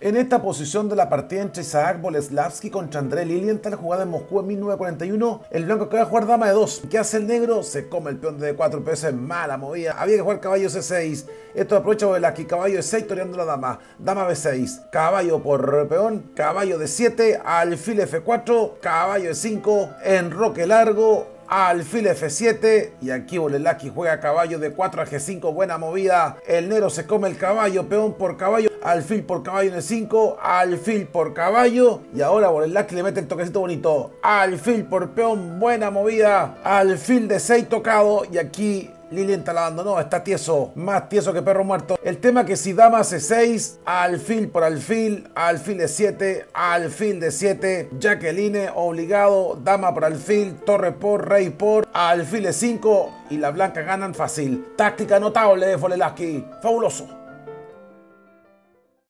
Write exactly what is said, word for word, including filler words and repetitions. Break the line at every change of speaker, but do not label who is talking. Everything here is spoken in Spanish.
En esta posición de la partida entre Isaac Boleslavski contra André Lilienthal, jugada en Moscú en mil novecientos cuarenta y uno, el blanco acaba de jugar dama de dos. ¿Qué hace el negro? Se come el peón de D cuatro, pero eso es mala movida. Había que jugar caballo C seis. Esto aprovecha Boleslavski, caballo E seis toreando la dama. Dama B seis, caballo por peón, caballo D siete, alfil F cuatro, caballo E cinco, enroque largo, alfil F siete, y aquí Boleslavski juega caballo D cuatro a G cinco, buena movida. El negro se come el caballo, peón por caballo, alfil por caballo en E cinco, alfil por caballo, y ahora Boleslavski le mete el toquecito bonito, alfil por peón, buena movida, alfil D seis tocado, y aquí Lilienthal abandonó, está tieso, más tieso que perro muerto. El tema que si dama C seis, alfil por alfil, alfil E siete, alfil D siete, Jacqueline obligado, dama por alfil, torre por, rey por, alfil E cinco, y la blanca ganan fácil. Táctica notable de Boleslavski, fabuloso.